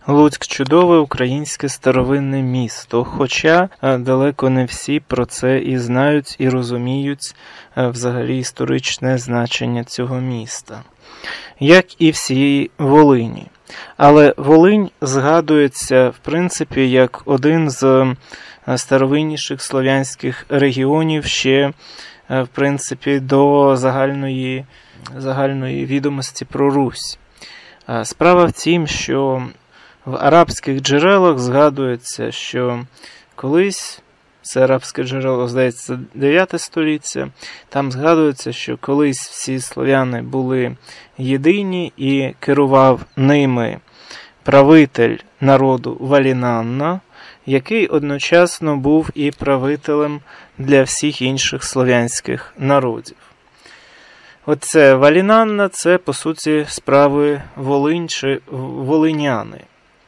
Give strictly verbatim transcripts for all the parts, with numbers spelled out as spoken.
Луцьк – чудове українське старовинне місто, хоча далеко не всі про це і знають, і розуміють взагалі історичне значення цього міста, як і всієї Волині. Але Волинь згадується, в принципі, як один з старовинніших слов'янських регіонів ще, в принципі, до загальної, загальної відомості про Русь. Справа в тім, що в арабських джерелах згадується, що колись, це арабське джерело, здається, дев'яте століття, там згадується, що колись всі слов'яни були єдині і керував ними правитель народу Валінанна, який одночасно був і правителем для всіх інших слов'янських народів. Оце Валінанна – це, по суті, справи Волинь чи волиняни.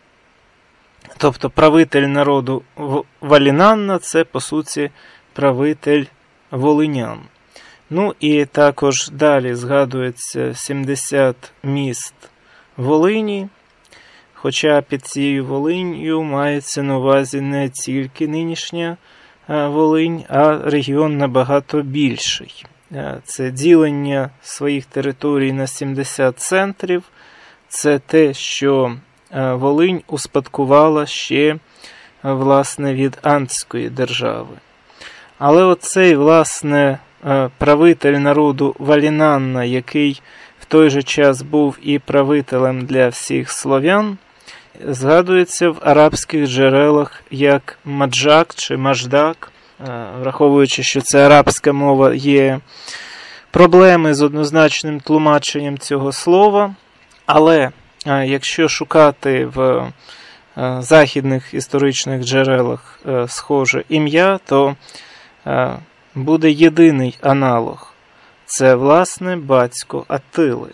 Тобто правитель народу Валінанна – це, по суті, правитель волинян. Ну і також далі згадується сімдесят міст Волині, хоча під цією Волинью мається на увазі не тільки нинішня Волинь, а регіон набагато більший. Це ділення своїх територій на сімдесят центрів, це те, що Волинь успадкувала ще, власне, від Антської держави. Але оцей, власне, правитель народу Валінанна, який в той же час був і правителем для всіх слов'ян, згадується в арабських джерелах як Маджак чи Маждак. Враховуючи, що це арабська мова, є проблеми з однозначним тлумаченням цього слова, але якщо шукати в західних історичних джерелах схоже ім'я, то буде єдиний аналог. Це, власне, батько Атили.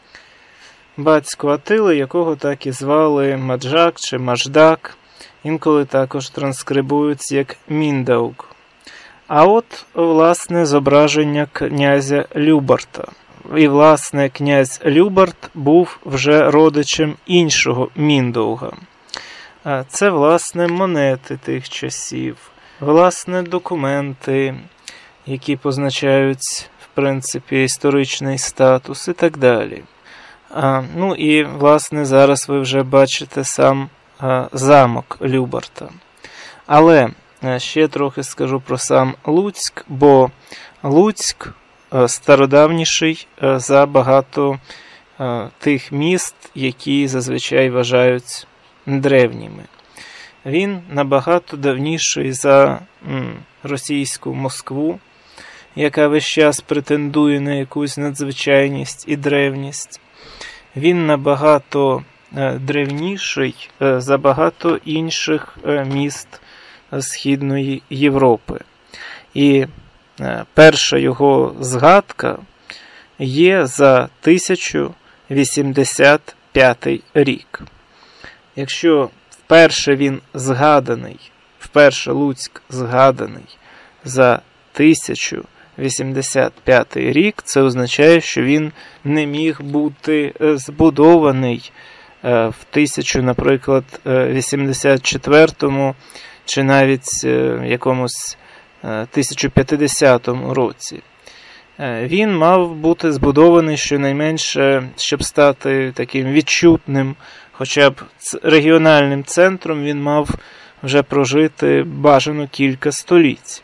Батько Атили, якого так і звали Маджак чи Маждак, інколи також транскрибують як Міндаук. А от, власне, зображення князя Любарта. І, власне, князь Любарт був вже родичем іншого Міндауга. Це, власне, монети тих часів, власне, документи, які позначають, в принципі, історичний статус і так далі. А, ну і, власне, зараз ви вже бачите сам а, замок Любарта. Але ще трохи скажу про сам Луцьк, бо Луцьк стародавніший за багато тих міст, які зазвичай вважають древніми. Він набагато давніший за російську Москву, яка весь час претендує на якусь надзвичайність і древність. Він набагато древніший за багато інших міст Східної Європи. І перша його згадка є за тисяча вісімдесят п'ятий рік. Якщо вперше він згаданий, вперше Луцьк згаданий за тисяча вісімдесят п'ятий рік, це означає, що він не міг бути збудований в тисячу, наприклад, вісімдесят четвертому чи навіть якомусь тисяча п'ятдесятому році. Він мав бути збудований щонайменше, щоб стати таким відчутним, хоча б регіональним центром, він мав вже прожити бажано кілька століть.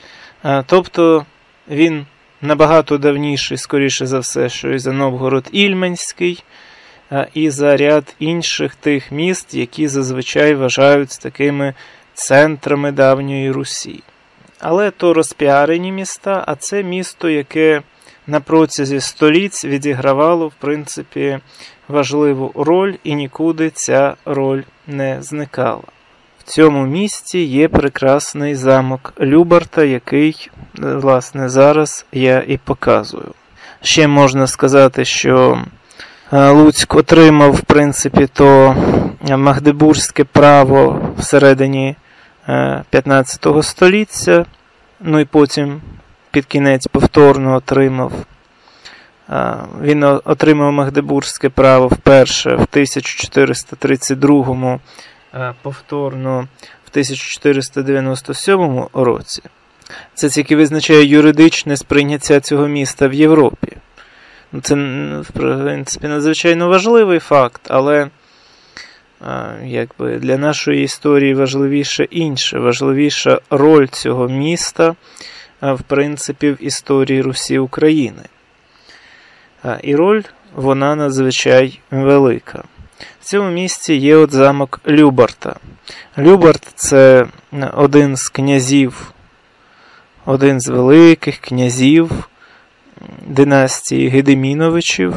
Тобто він набагато давніший, скоріше за все, що і за Новгород-Ільменський, і за ряд інших тих міст, які зазвичай вважають такими центрами давньої Русі. Але то розпіарені міста, а це місто, яке на протязі століть відігравало, в принципі, важливу роль, і нікуди ця роль не зникала. В цьому місті є прекрасний замок Любарта, який, власне, зараз я і показую. Ще можна сказати, що Луцьк отримав, в принципі, то магдебурзьке право всередині п'ятнадцятого століття, ну і потім під кінець повторно отримав Він отримав Магдебурзьке право вперше в тисяча чотириста тридцять другому, повторно в тисяча чотириста дев'яносто сьомому році. Це тільки визначає юридичне сприйняття цього міста в Європі. Це, в принципі, надзвичайно важливий факт, але якби, для нашої історії важливіше інше, важливіша роль цього міста, в принципі, в історії Русі України. І роль, вона надзвичай велика. В цьому місті є от замок Любарта. Любарт – це один з князів, один з великих князів династії Гедеміновичів.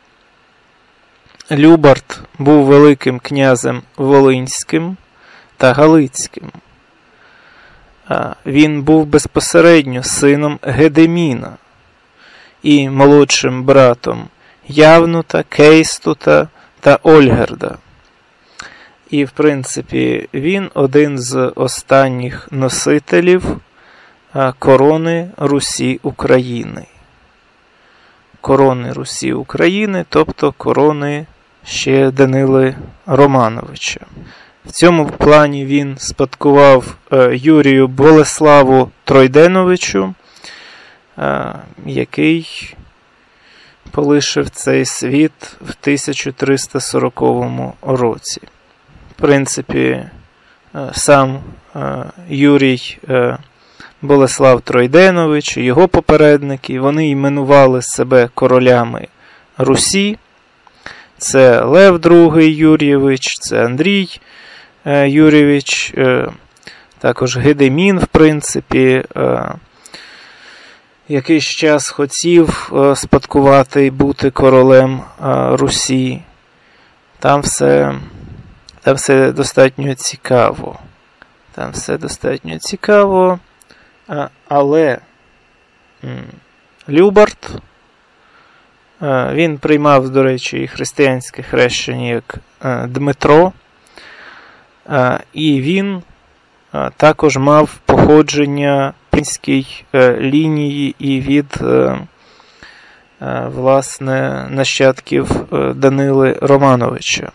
Любарт був великим князем Волинським та Галицьким. Він був безпосередньо сином Гедеміна і молодшим братом Явнута, Кейстута та Ольгерда. І, в принципі, він один з останніх носителів корони Русі України. Корони Русі України, тобто корони ще Данили Романовича. В цьому плані він спадкував Юрію Болеславу Тройденовичу, який полишив цей світ в тисяча триста сороковому році. В принципі, сам Юрій Болеслав Тройденович і його попередники, вони іменували себе королями Русі. Це Лев другий Юрійович, це Андрій Юрійович, також Гедемін, в принципі, якийсь час хотів спадкувати і бути королем Русі. Там все, там все достатньо цікаво. Там все достатньо цікаво. Але Любарт, він приймав, до речі, і християнське хрещення як Дмитро, і він також мав походження пінській лінії і від, власне, нащадків Данили Романовича.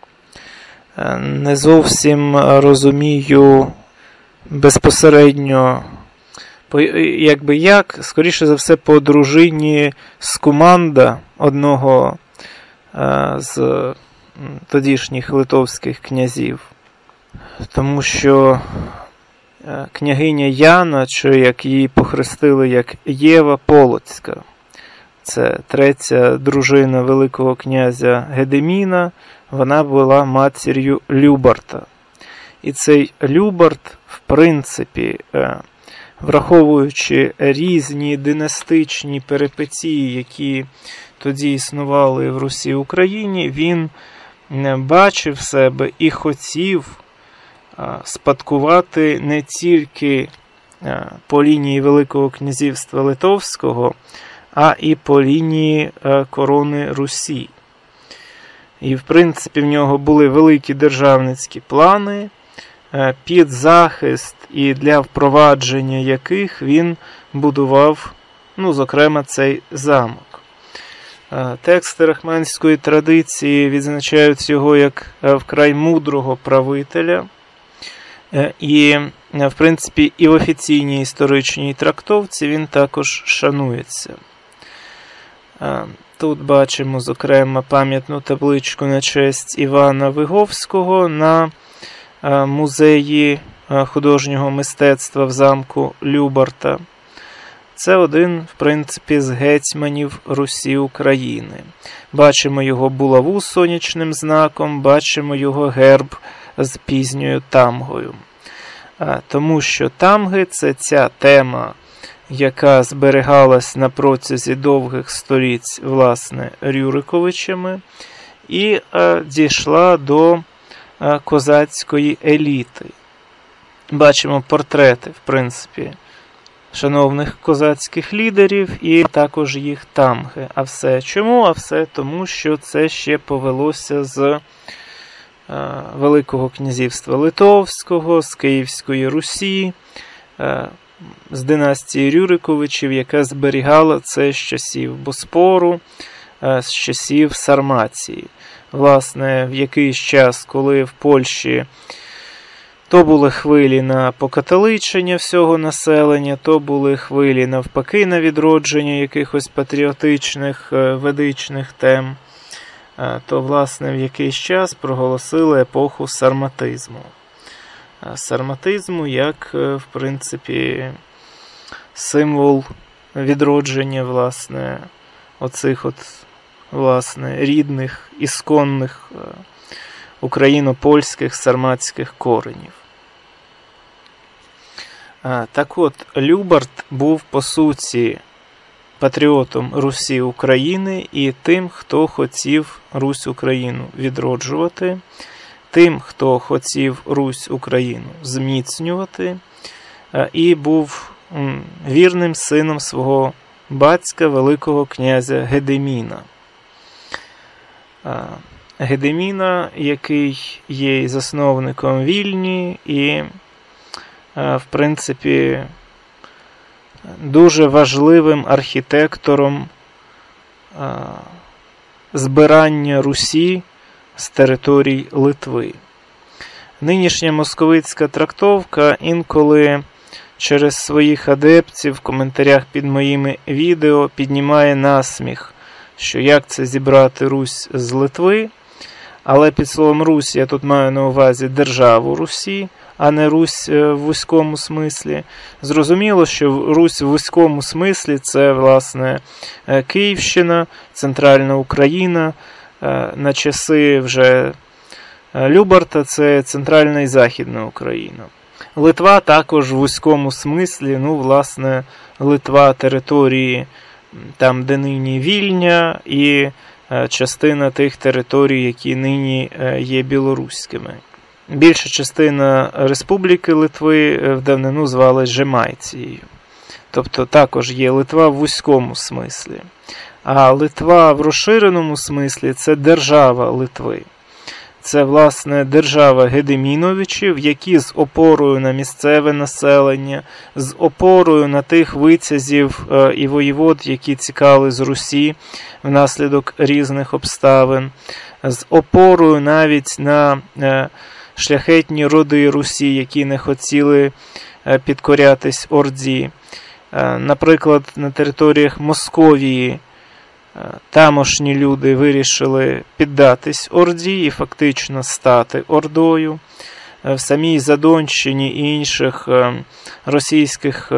Не зовсім розумію безпосередньо, якби як, скоріше за все, по дружині Скуманда, одного з тодішніх литовських князів. Тому що княгиня Яна, чи як її похрестили як Єва Полоцька, це третя дружина великого князя Гедеміна, вона була матір'ю Любарта. І цей Любарт, в принципі, враховуючи різні династичні перипетії, які тоді існували в Русі Україні, він бачив себе і хотів спадкувати не тільки по лінії Великого князівства Литовського, а і по лінії корони Русі. І, в принципі, в нього були великі державницькі плани, під захист і для впровадження яких він будував, ну, зокрема, цей замок. Тексти рахманської традиції відзначають його як вкрай мудрого правителя. І, в принципі, і в офіційній історичній трактовці він також шанується. Тут бачимо, зокрема, пам'ятну табличку на честь Івана Виговського на музеї художнього мистецтва в замку Любарта. Це один, в принципі, з гетьманів Русі України. Бачимо його булаву з сонячним знаком, бачимо його герб з пізньою тамгою. Тому що тамги – це ця тема, яка зберігалась на протязі довгих століть, власне, Рюриковичами, і а, дійшла до а, козацької еліти. Бачимо портрети, в принципі, шановних козацьких лідерів і також їх тамги. А все чому? А все тому, що це ще повелося з Великого князівства Литовського, з Київської Русі, з династії Рюриковичів, яка зберігала це з часів Боспору, з часів Сармації. Власне, в якийсь час, коли в Польщі то були хвилі на покатоличення всього населення, то були хвилі навпаки на відродження якихось патріотичних, ведичних тем, то, власне, в якийсь час проголосили епоху сарматизму. Сарматизму як, в принципі, символ відродження, власне, оцих от, власне, рідних, ісконних україно-польських сарматських коренів. Так от, Любарт був, по суті, патріотом Русі України і тим, хто хотів Русь-Україну відроджувати, тим, хто хотів Русь-Україну зміцнювати, і був вірним сином свого батька, Великого князя Гедеміна. Гедеміна, який є і засновником Вільні, і, в принципі, дуже важливим архітектором збирання Русі з територій Литви. Нинішня московицька трактовка інколи через своїх адептів в коментарях під моїми відео піднімає насміх, що як це зібрати Русь з Литви, але під словом Русь я тут маю на увазі державу Русі, а не Русь в вузькому смислі. Зрозуміло, що Русь в вузькому смислі – це, власне, Київщина, Центральна Україна, на часи вже Любарта – це Центральна і Західна Україна. Литва також в вузькому смислі, ну, власне, Литва території, там, де нині Вільня, і частина тих територій, які нині є білоруськими. Більша частина Республіки Литви в давнину звалась Жемайцією. Тобто також є Литва в вузькому смислі. А Литва в розширеному смислі – це держава Литви. Це, власне, держава Гедеміновичів, які з опорою на місцеве населення, з опорою на тих витязів і воєвод, які тікали з Русі внаслідок різних обставин, з опорою навіть на шляхетні роди Русі, які не хотіли підкорятись Орді. Наприклад, на територіях Московії тамошні люди вирішили піддатись Орді і фактично стати Ордою. В самій Задонщині і інших російських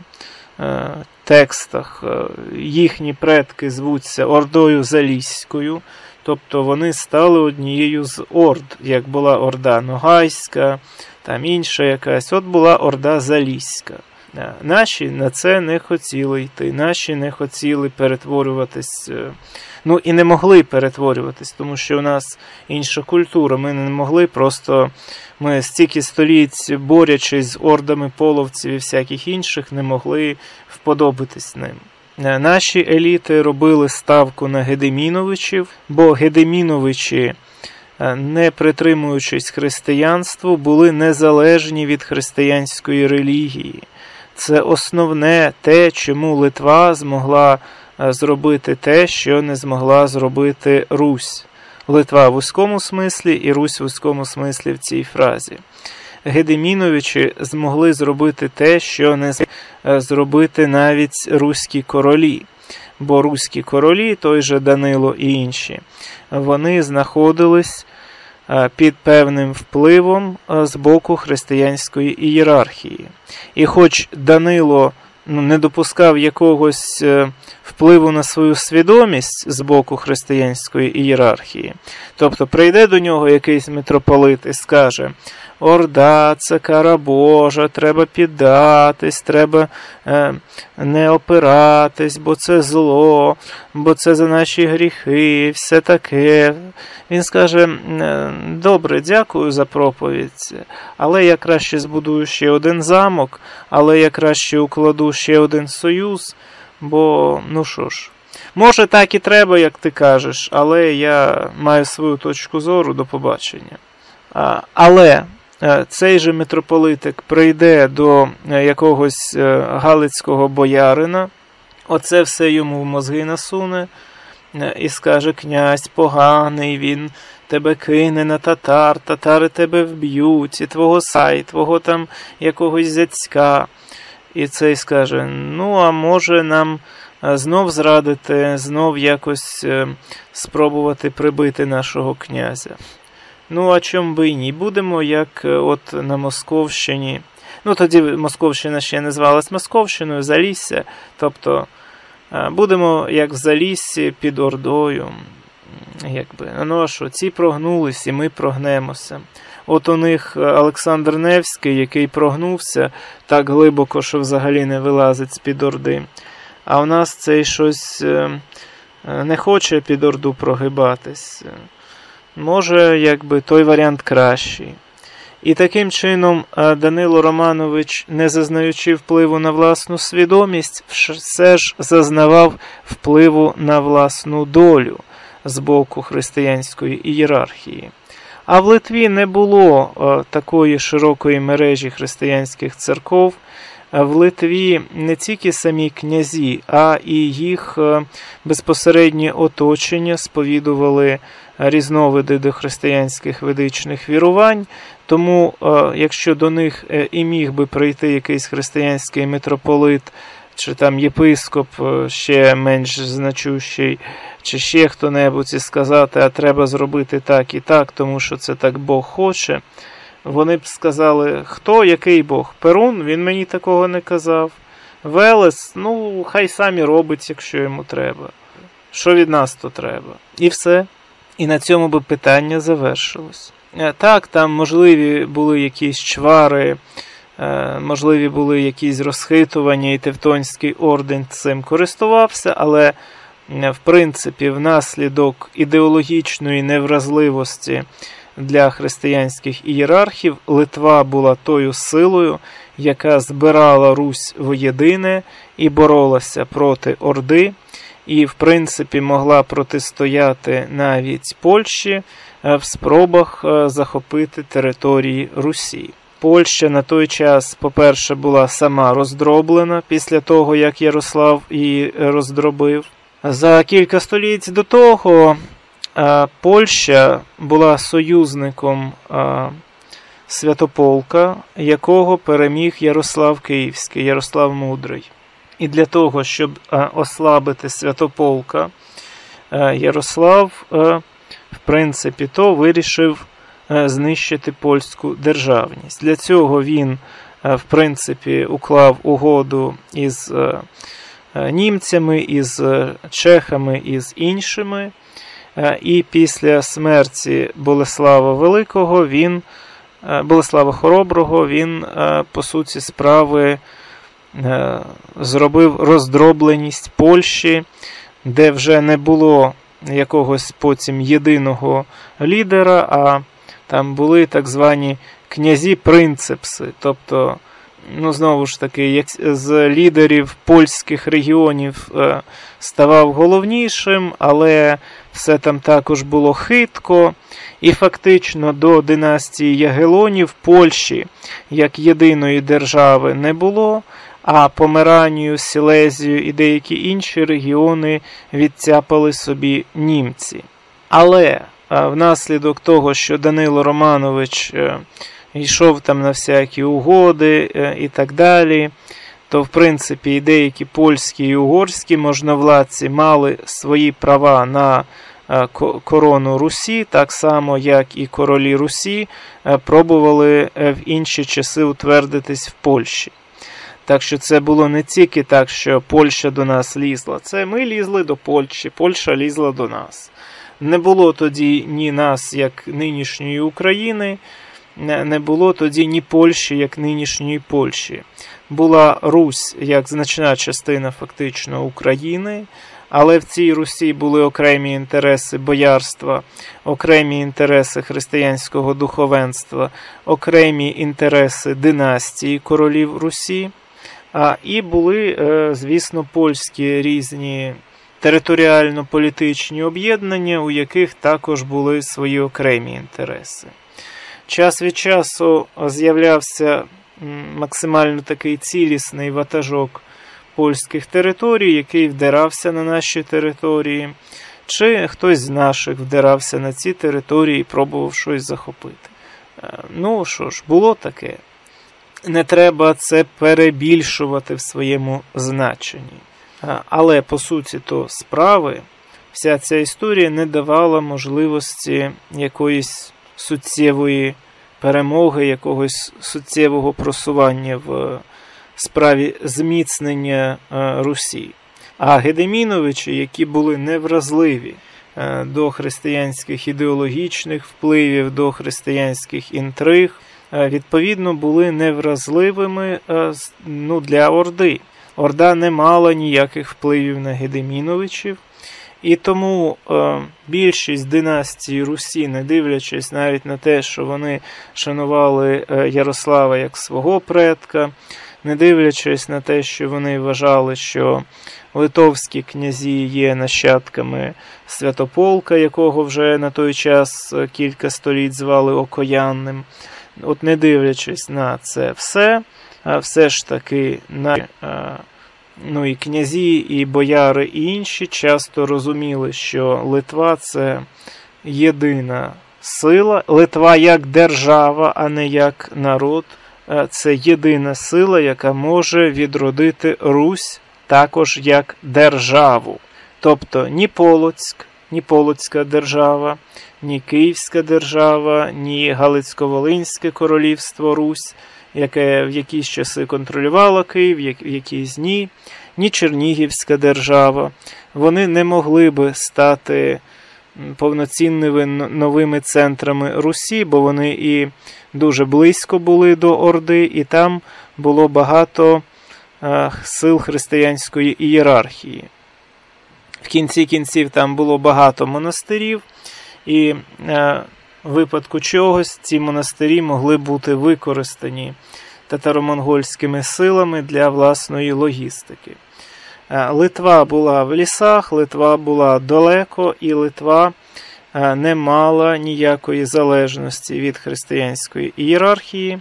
текстах їхні предки звуться Ордою Заліською, тобто вони стали однією з Орд, як була Орда Ногайська, там інша якась, от була Орда Заліська. Наші на це не хотіли йти, наші не хотіли перетворюватись, ну і не могли перетворюватись, тому що у нас інша культура, ми не могли просто, ми стільки століть, борючись з ордами половців і всяких інших, не могли вподобатись ним. Наші еліти робили ставку на Гедеміновичів, бо Гедеміновичі, не притримуючись християнству, були незалежні від християнської релігії. Це основне те, чому Литва змогла зробити те, що не змогла зробити Русь. Литва в вузькому смислі і Русь в вузькому смислі в цій фразі. Гедеміновичі змогли зробити те, що не змогли зробити навіть руські королі. Бо руські королі, той же Данило і інші, вони знаходились під певним впливом з боку християнської ієрархії. І хоч Данило ну, не допускав якогось впливу на свою свідомість з боку християнської ієрархії, тобто прийде до нього якийсь митрополит і скаже: Орда – це кара Божа, треба піддатись, треба е, не опиратись, бо це зло, бо це за наші гріхи, все таке. Він скаже: добре, дякую за проповідь, але я краще збудую ще один замок, але я краще укладу ще один союз, бо, ну що ж, може так і треба, як ти кажеш, але я маю свою точку зору, до побачення. А, але цей же митрополитик прийде до якогось галицького боярина, оце все йому в мозги насуне і скаже: князь поганий, він тебе кине на татар, татари тебе вб'ють, і твого сай, твого там якогось зятька. І цей скаже: ну, а може нам знов зрадити, знов якось спробувати прибити нашого князя. Ну, а чом би і ні? Будемо, як от на Московщині. Ну, тоді Московщина ще не звалась Московщиною, Залісся. Тобто, будемо, як в Заліссі, під Ордою. Якби. Ну, а що, ці прогнулись, і ми прогнемося. От у них Олександр Невський, який прогнувся так глибоко, що взагалі не вилазить з-під Орди. А у нас цей щось не хоче під Орду прогибатись. Може, якби, той варіант кращий. І таким чином Данило Романович, не зазнаючи впливу на власну свідомість, все ж зазнавав впливу на власну долю з боку християнської ієрархії. А в Литві не було е, такої широкої мережі християнських церков. В Литві не тільки самі князі, а і їх е, безпосереднє оточення сповідували різновиди до християнських ведичних вірувань. Тому, е, якщо до них е, і міг би прийти якийсь християнський митрополит, чи там єпископ ще менш значущий, чи ще хто-небудь, і сказати: а треба зробити так і так, тому що це так Бог хоче, вони б сказали: хто, який Бог? Перун? Він мені такого не казав. Велес? Ну, хай самі робить, якщо йому треба. Що від нас то треба? І все. І на цьому би питання завершилось. Так, там можливі були якісь чвари, можливі були якісь розхитування, і Тевтонський орден цим користувався, але, в принципі, внаслідок ідеологічної невразливості для християнських ієрархів Литва була тою силою, яка збирала Русь воєдине і боролася проти Орди, і, в принципі, могла протистояти навіть Польщі в спробах захопити території Русі. Польща на той час, по-перше, була сама роздроблена після того, як Ярослав її роздробив. За кілька століть до того Польща була союзником Святополка, якого переміг Ярослав Київський, Ярослав Мудрий. І для того, щоб ослабити Святополка, Ярослав, в принципі, то вирішив знищити польську державність. Для цього він, в принципі, уклав угоду із німцями, із чехами, із іншими. І після смерті Болеслава Великого, він, Болеслава Хороброго, він, по суті справи, зробив роздробленість Польщі, де вже не було якогось потім єдиного лідера, а там були так звані князі-принципси, тобто, ну, знову ж таки, як з лідерів польських регіонів ставав головнішим, але все там також було хитко, і фактично до династії Ягелонів Польщі як єдиної держави не було, а Померанію, Сілезію і деякі інші регіони відцяпали собі німці. Але внаслідок того, що Данило Романович йшов там на всякі угоди і так далі, то, в принципі, і деякі польські і угорські можновладці мали свої права на корону Русі, так само, як і королі Русі пробували в інші часи утвердитись в Польщі. Так що це було не тільки так, що Польща до нас лізла, це ми лізли до Польщі, Польща лізла до нас. Не було тоді ні нас, як нинішньої України, не було тоді ні Польщі, як нинішньої Польщі. Була Русь, як значна частина фактично України, але в цій Русі були окремі інтереси боярства, окремі інтереси християнського духовенства, окремі інтереси династії королів Русі, а і були, звісно, польські різні територіально-політичні об'єднання, у яких також були свої окремі інтереси. Час від часу з'являвся максимально такий цілісний ватажок польських територій, який вдирався на наші території, чи хтось з наших вдирався на ці території і пробував щось захопити. Ну що ж, було таке. Не треба це перебільшувати в своєму значенні. Але, по суті, то справи, вся ця історія не давала можливості якоїсь суттєвої перемоги, якогось суттєвого просування в справі зміцнення Русі. А Гедеміновичі, які були невразливі до християнських ідеологічних впливів, до християнських інтриг, відповідно, були невразливими ну, для Орди. Орда не мала ніяких впливів на Гедеміновичів, і тому е, більшість династій Русі, не дивлячись навіть на те, що вони шанували е, Ярослава як свого предка, не дивлячись на те, що вони вважали, що литовські князі є нащадками Святополка, якого вже на той час кілька століть звали Окоянним, от не дивлячись на це все, а все ж таки на... Ну і князі, і бояри, і інші часто розуміли, що Литва – це єдина сила. Литва як держава, а не як народ. Це єдина сила, яка може відродити Русь також як державу. Тобто ні Полоцьк, ні Полоцька держава, ні Київська держава, ні Галицько-Волинське королівство Русь, яке в якісь часи контролювала Київ, в якісь ні, ні Чернігівська держава. Вони не могли би стати повноцінними новими центрами Русі, бо вони і дуже близько були до Орди, і там було багато е, сил християнської ієрархії. В кінці кінців там було багато монастирів, і е, в випадку чогось ці монастирі могли бути використані татаро-монгольськими силами для власної логістики. Литва була в лісах, Литва була далеко, і Литва не мала ніякої залежності від християнської ієрархії.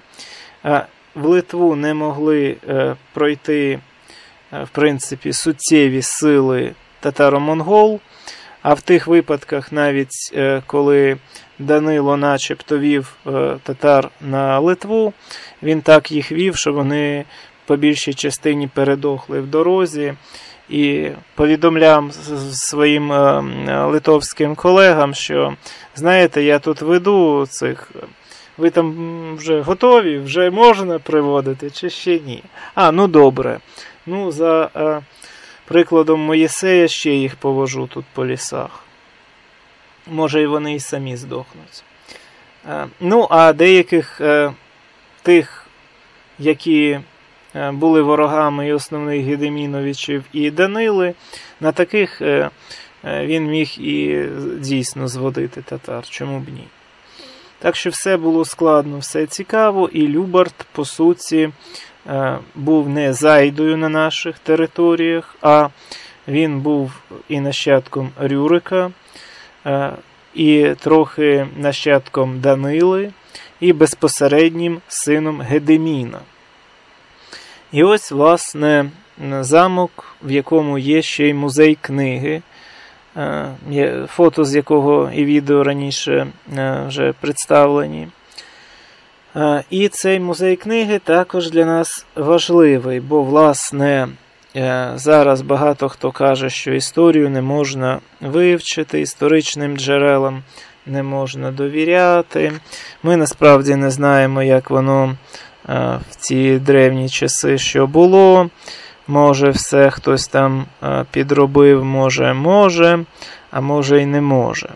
В Литву не могли пройти, в принципі, суттєві сили татаро-монгол, а в тих випадках, навіть коли Данило начебто вів татар на Литву, він так їх вів, що вони по більшій частині передохли в дорозі, і повідомляв своїм литовським колегам, що, знаєте, я тут веду цих, ви там вже готові, вже можна приводити, чи ще ні? А, ну добре. Ну, за а, прикладом Моїсея ще їх повожу тут по лісах. Може, і вони і самі здохнуть. А, ну, а деяких а, тих, які були ворогами і основних Гедеміновичів, і Данили, на таких він міг і дійсно зводити татар, чому б ні. Так що все було складно, все цікаво, і Любарт, по суті, був не зайдою на наших територіях, а він був і нащадком Рюрика, і трохи нащадком Данили, і безпосереднім сином Гедеміна. І ось, власне, замок, в якому є ще й музей книги, фото з якого і відео раніше вже представлені. І цей музей книги також для нас важливий, бо, власне, зараз багато хто каже, що історію не можна вивчити, історичним джерелам не можна довіряти. Ми насправді не знаємо, як воно в ці древні часи, що було. Може, все хтось там підробив, може, може, а може і не може.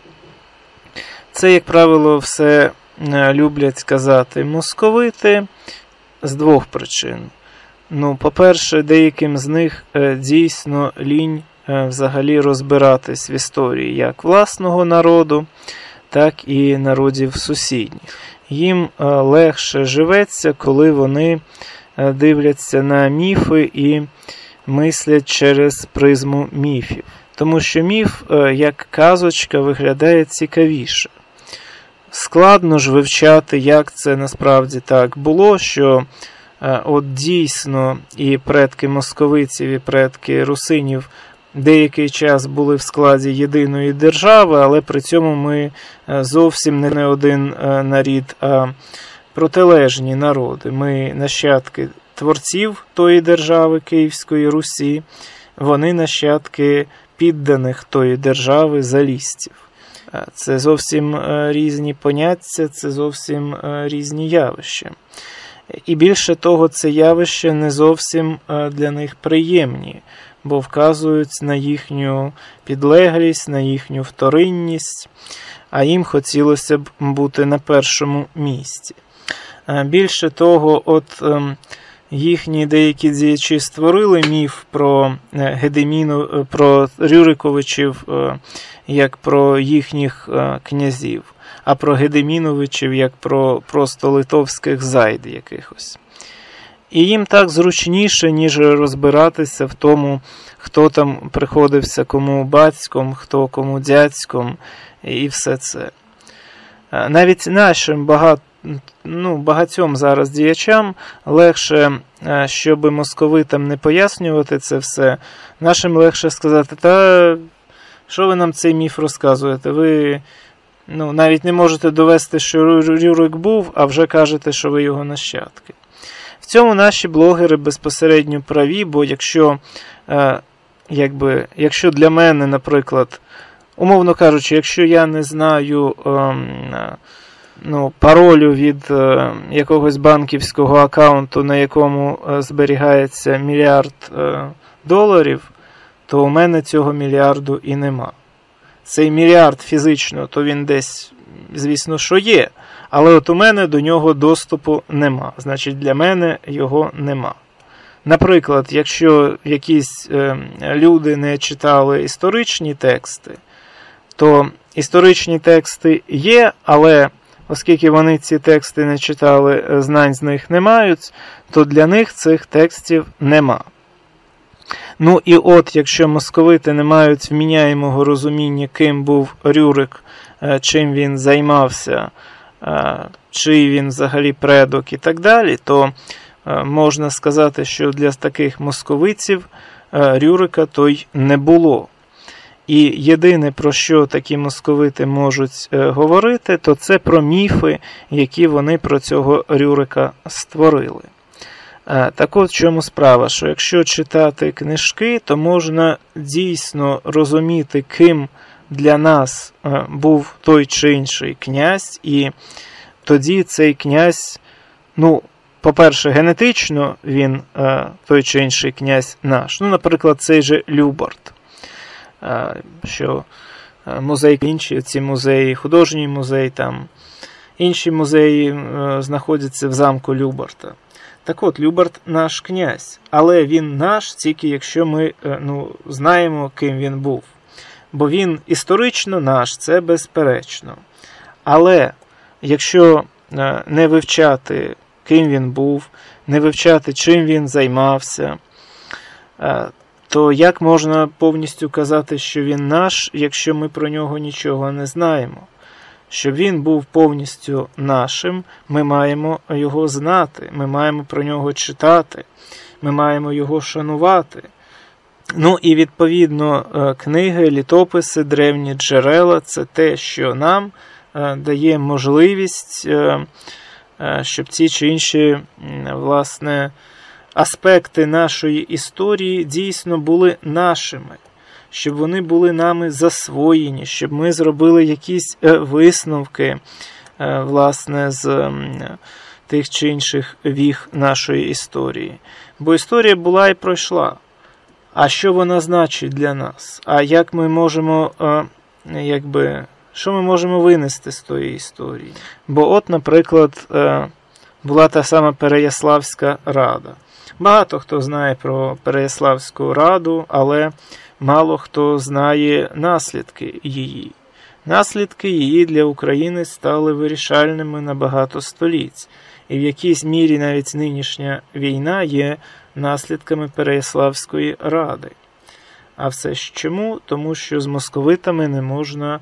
Це, як правило, все люблять сказати московити з двох причин. Ну, по-перше, деяким з них дійсно лінь взагалі розбиратись в історії як власного народу, так і народів сусідніх. Їм легше живеться, коли вони дивляться на міфи і мислять через призму міфів. Тому що міф, як казочка, виглядає цікавіше. складно ж вивчати, як це насправді так було, що от дійсно і предки московитів, і предки русинів деякий час були в складі єдиної держави, але при цьому ми зовсім не один нарід, а протилежні народи. Ми нащадки творців тої держави Київської Русі, вони нащадки підданих тої держави залізців. Це зовсім різні поняття, це зовсім різні явища. І більше того, це явища не зовсім для них приємні, бо вказують на їхню підлеглість, на їхню вторинність, а їм хотілося б бути на першому місці. Більше того, от їхні деякі діячі створили міф про Гедеміну, про Рюриковичів, як про їхніх князів, а про Гедеміновичів, як про просто литовських зайд якихось. І їм так зручніше, ніж розбиратися в тому, хто там приходився кому батьком, хто кому дядьком, і все це. Навіть нашим багато Ну, багатьом зараз діячам легше, щоб московитам не пояснювати це все, нашим легше сказати, та що ви нам цей міф розказуєте? Ви ну, навіть не можете довести, що Рюрик був, а вже кажете, що ви його нащадки. В цьому наші блогери безпосередньо праві, бо якщо, якби, якщо для мене, наприклад, умовно кажучи, якщо я не знаю ну, паролю від е, якогось банківського акаунту, на якому е, зберігається мільярд е, доларів, то у мене цього мільярду і нема. Цей мільярд фізично, то він десь, звісно, що є, але от у мене до нього доступу нема. Значить, для мене його нема. Наприклад, якщо якісь е, люди не читали історичні тексти, то історичні тексти є, але оскільки вони ці тексти не читали, знань з них не мають, то для них цих текстів нема. Ну і от, якщо московити не мають вміняємого розуміння, ким був Рюрик, чим він займався, чий він взагалі предок і так далі, то можна сказати, що для таких московитів Рюрика то й не було. І єдине, про що такі московити можуть е, говорити, то це про міфи, які вони про цього Рюрика створили. Е, так от в чому справа, що якщо читати книжки, то можна дійсно розуміти, ким для нас е, був той чи інший князь, і тоді цей князь, ну, по-перше, генетично він, е, той чи інший князь наш. Ну, наприклад, цей же Любарт. Що музей, інші ці музеї, художній музей, там, інші музеї е, знаходяться в замку Любарта. Так от, Любарт наш князь, але він наш тільки якщо ми е, ну, знаємо, ким він був. Бо він історично наш, це безперечно. Але якщо е, не вивчати, ким він був, не вивчати, чим він займався, е, то як можна повністю казати, що він наш, якщо ми про нього нічого не знаємо? Щоб він був повністю нашим, ми маємо його знати, ми маємо про нього читати, ми маємо його шанувати. Ну і відповідно книги, літописи, древні джерела – це те, що нам дає можливість, щоб ці чи інші, власне, аспекти нашої історії дійсно були нашими, щоб вони були нами засвоєні, щоб ми зробили якісь висновки, власне, з тих чи інших віх нашої історії. Бо історія була і пройшла. А що вона значить для нас? А як ми можемо, якби, що ми можемо винести з тої історії? Бо от, наприклад, була та сама Переяславська рада. Багато хто знає про Переяславську раду, але мало хто знає наслідки її. Наслідки її для України стали вирішальними на багато століть. І в якійсь мірі навіть нинішня війна є наслідками Переяславської ради. А все ж чому? Тому що з московитами не можна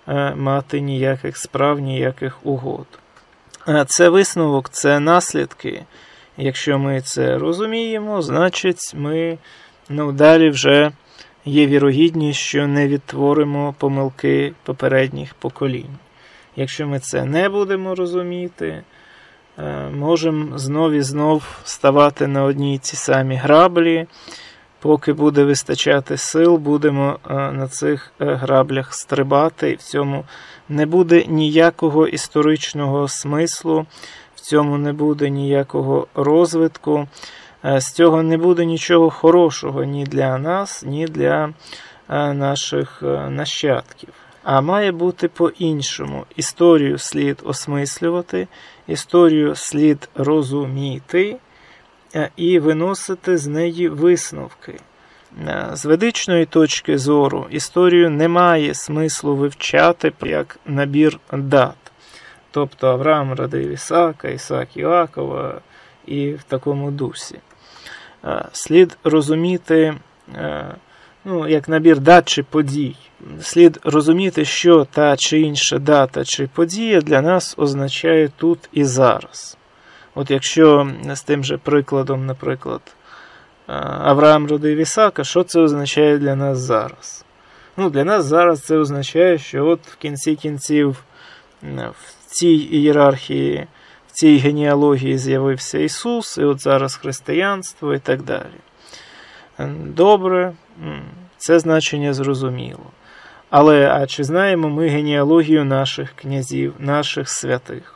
мати ніяких справ, ніяких угод. Це висновок, це наслідки. Якщо ми це розуміємо, значить ми ну, далі вже є вірогідність, що не відтворимо помилки попередніх поколінь. Якщо ми це не будемо розуміти, можемо знов і знов ставати на одній ці самі граблі. Поки буде вистачати сил, будемо на цих граблях стрибати, і в цьому не буде ніякого історичного смислу, в цьому не буде ніякого розвитку, з цього не буде нічого хорошого ні для нас, ні для наших нащадків. А має бути по-іншому. Історію слід осмислювати, історію слід розуміти і виносити з неї висновки. З ведичної точки зору історію немає смислу вивчати як набір дат. Тобто Авраам родив Ісаака, Ісаак Іакова і в такому дусі. Слід розуміти, ну, як набір дат чи подій. Слід розуміти, що та чи інша дата чи подія для нас означає тут і зараз. От якщо з тим же прикладом, наприклад, Авраам родив Ісаака, що це означає для нас зараз? Ну, для нас зараз це означає, що от в кінці кінців в цій ієрархії, в цій генеалогії з'явився Ісус, і от зараз християнство і так далі. Добре, це значення зрозуміло. Але, а чи знаємо ми генеалогію наших князів, наших святих?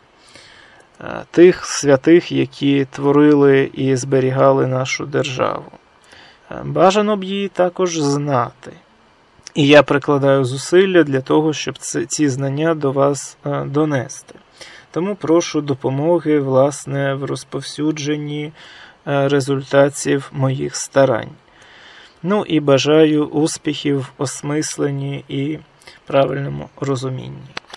Тих святих, які творили і зберігали нашу державу. Бажано б її також знати. І я прикладаю зусилля для того, щоб ці знання до вас донести. Тому прошу допомоги, власне, в розповсюдженні результатів моїх старань. Ну і бажаю успіхів в осмисленні і правильному розумінні.